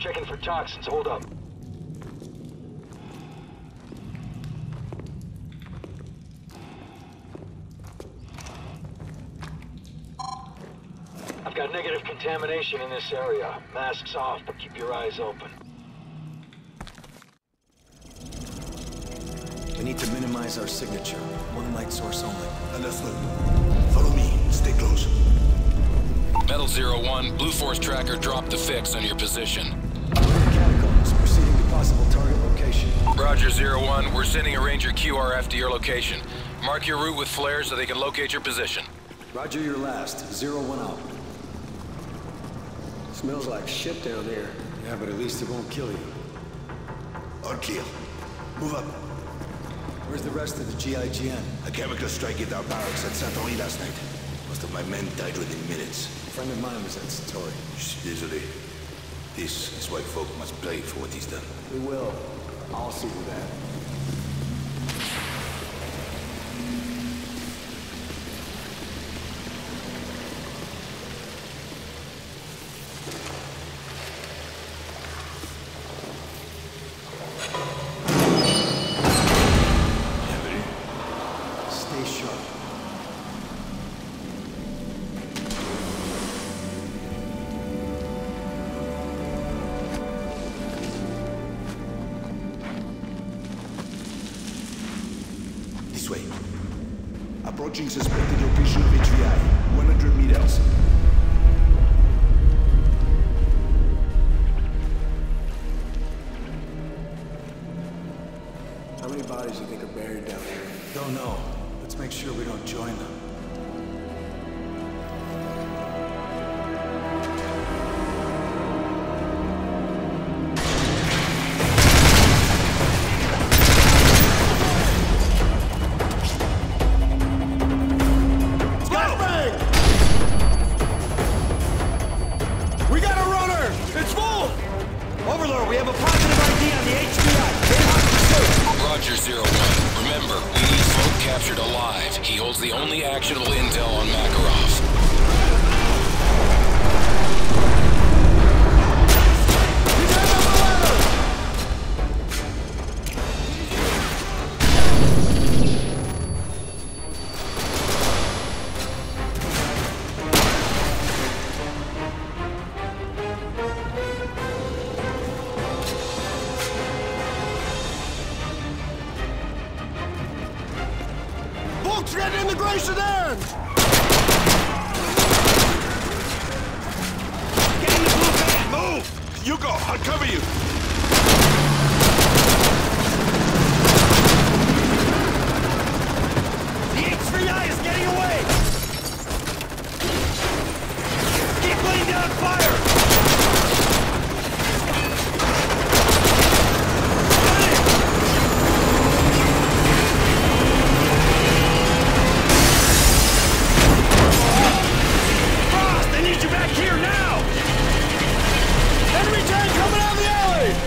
Checking for toxins. Hold up. I've got negative contamination in this area. Masks off, but keep your eyes open. We need to minimize our signature. One light source only. Understood. Follow me. Stay close. Metal 01, Blue Force tracker dropped the fix on your position. Catacombs, proceeding to possible target location. Roger 01, we're sending a Ranger QRF to your location. Mark your route with flares so they can locate your position. Roger your last. 01 out. Smells like shit down here. Yeah, but at least it won't kill you. Or kill. Move up. Where's the rest of the GIGN? A chemical strike at our barracks at Satori last night. Most of my men died within minutes. A friend of mine was at Satori. Désolé. This is why folk must pay for what he's done. We will. I'll see to that. Stay sharp. This way. Approaching suspected location of HVI. 100 meters. How many bodies do you think are buried down here? Don't know. Let's make sure we don't join them. We got a runner! It's full! Overlord, we have a positive ID on the HVI. Get hot pursuit. Roger 01, remember, we need Folk captured alive. He holds the only actionable intel on Makarov. Folks, get in the Grayson end! Get in the blue van! Move! You go! I'll cover you! The HVI is getting away! Keep laying down fire! Frost, I need you back here now! Enemy tank coming out of the alley!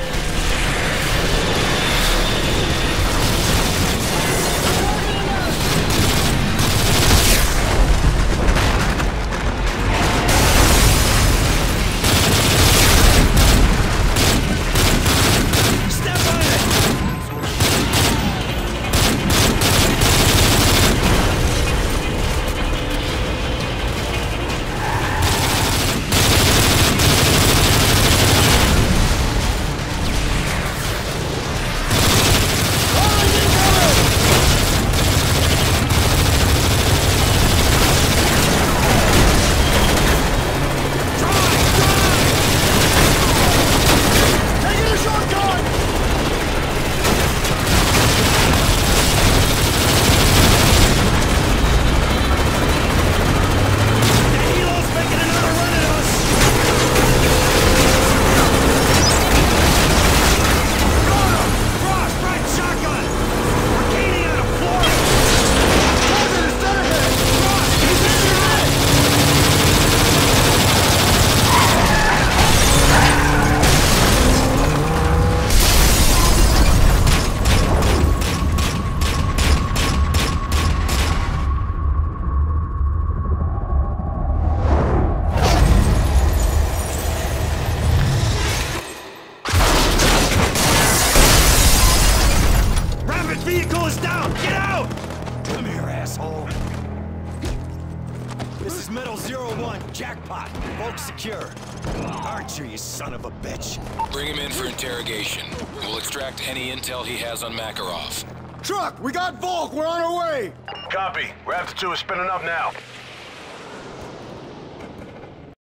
vehicle is down! Get out! Come here, asshole. This is Metal 01, Jackpot. Vault secure. Archer, you son of a bitch. Bring him in for interrogation. We'll extract any intel he has on Makarov. Truck, we got Volk! We're on our way! Copy. Raptor 2 is spinning up now.